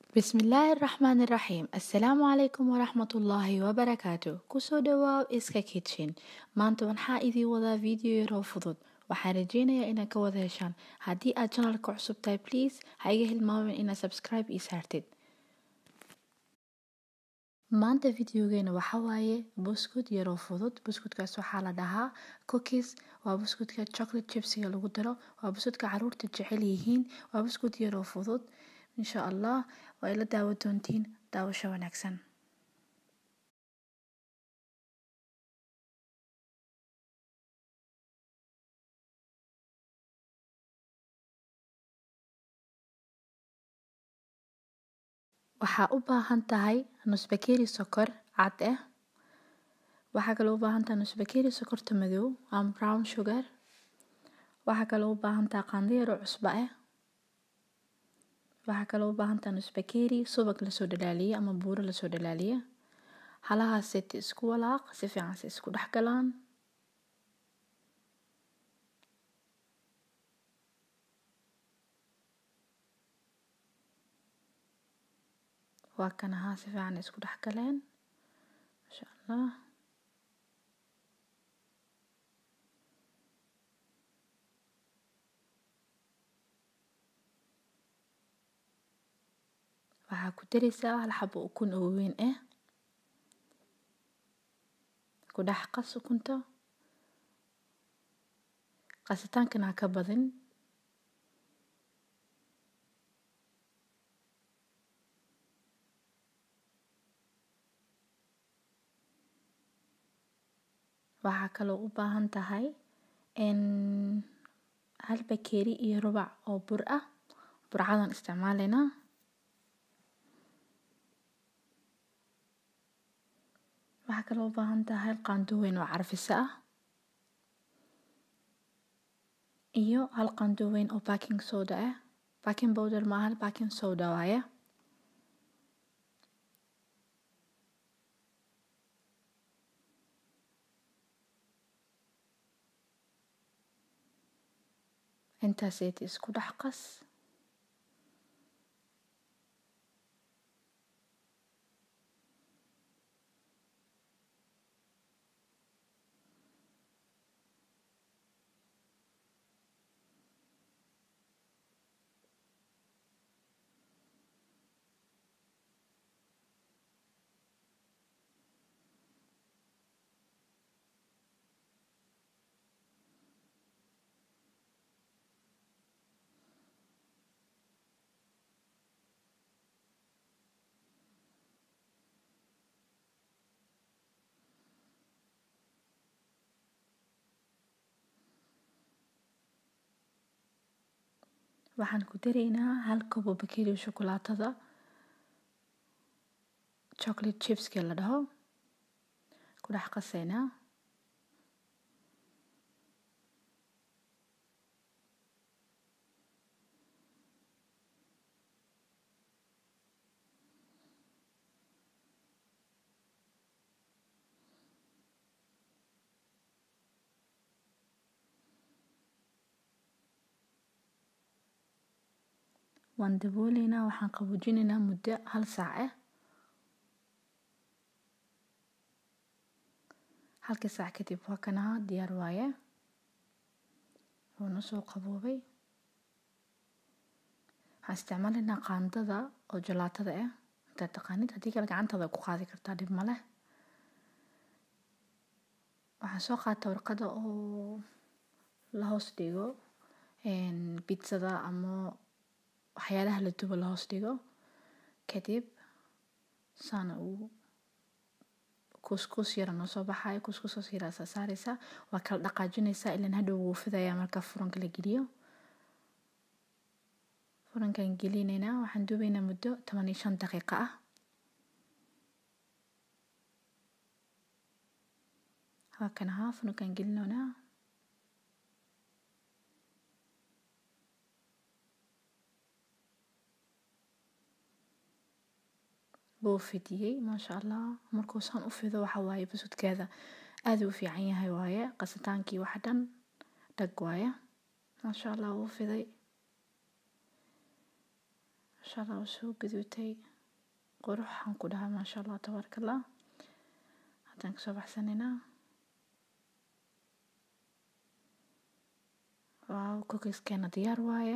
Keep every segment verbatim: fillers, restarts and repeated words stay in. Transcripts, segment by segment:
بسم الله الرحمن الرحيم. السلام عليكم ورحمة الله وبركاته. kusoo dhawaw iska kitchen. maanta waxaan idin wadaa video yar oo fudud. waxaan rajeynayaa inaad ka wada heshaan. haddii aad channelka cusub tahay please ha iga hilmaamin inaad subscribe ii saartid. maanta videogeena waxaa waaye buskud yar oo fudud. buskudkaas waxaa la dhahaa cookies. waa buskudka chocolate chipsiga lagu daro. waa buskudka caruurta jecel yihiin. waa buskud yar oo fudud. insha allah waa ila daawo doontiin. daawasho wanaagsan. waxaa u baahan tahay nus bakeeri sokor cad ah. waxaa kaloo u baahan tahay nus bakeeri sokorta madow ama brown sugar. waxaa kaloo u baahan tahay qaando yar oo cusbo ah. waxaa kaloo u baahan tahay nus bakeeri subag lasoo dhalaaliyay ama buuro lasoo dhalaaliyay. halahaas set isku walaaq si fiican si isku dhex galaan. waa kan ahaa si fiican isku dhex galeen. masha allah. waxaa ku daraysaa hal xabo ukun oo weyn ah. ku dhex qas ukunta. qasitaankana ha ka badin. waxaa kaloo u baahan tahay in hal bakeeri iyo rubac oo bur ah. burcadan isticmaalaynaa. waxaa kaloo u baahan tahay hal qaando weyn oo carfisa ah iyo hal qaando weyn oo baking soda ah. baking powder ma aha baking soda waaye. intaas isku dhex qas. waxaan ku daraynaa hal koob oo bakeeri shukulaatada chocolate chipska la dhaho. ku dhex qasaynaa. waan dabooleynaa. waxaan qaboojinaynaa muddo hal saac ah. halka saac kadib waa kana diyaar waaye. wuuna soo qaboobay. waxaan isticmaalaynaa qaandada oo jalaatada ah. intaad taqaanid haddii kale gacantaada ku qaadi kartaa dhib ma leh. waxaan soo qaataa warqada oo la hoos dhigo biitsada ama waxyaalaha la dubo la hoos dhigo. kadib saana uu kuskus yar noo soo baxayo. kuskuskaas yar aad saaraysaa. waa kala dhaqaajinaysaa ilaan hadhow wuu fidayaa marka furanka la geliyo. furankan gelinaynaa. waxaan dubaynaa muddo toban iyo shan daqiiqo ah. waa kan ahaa furankan gelinoonaa. buu fidiyey maasha allah. markuu saan u fido waxa waaye busudkeeda aad u fiican yahay waaye. qasitaankii waxa dhan dhag waaye. maasha allah wuu fiday. maasha allah soo gaduutay quruxan ku dhahay maasha allah tabarakallah. Haddaan kasoo baxsanaynaa waaw cookieskeena diyaar waaye.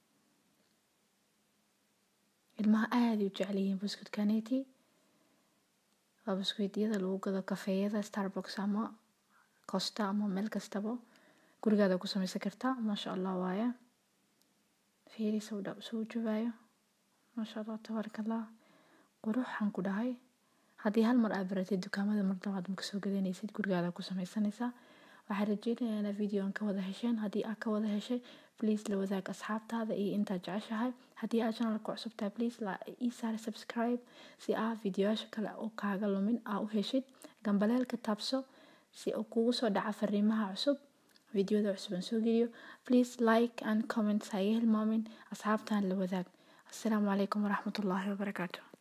ilmaha aad u jecel yihiin buskudkaneeti. waa buskudyada lagu gado kafeeyada Starbucks ama Costa ama meel kastaba gurigaada ku samaysan kartaa maasha allah waaye. fiiri soo dhaw soo jawaayo maasha allah tabarakallah quruxan ku dhahay. haddii hal mar aad baratid dukaamada mar labaad ma kasoo gadanaysid gurigaada ku samaysanaysaa. waxaan rajeynayaa inaad videoan ka wada hesheen. haddii aad ka wada heshay please la wadaag asxaabtaada iyo intaad jeceshahay. haddii aad channelka cusub tahay please ii saar subscribe si aad videoyaasha kale oo kaaga lumin aa u heshid. gambaleelka taabso si uu kugu soo dhaca fariimaha cusub videoda cusub aan soo geliyo. please like and comment ha iga hilmaamin asxaabtaan la wadaag. assalaamu calaykum waraxmatullaahi wabarakaatuh.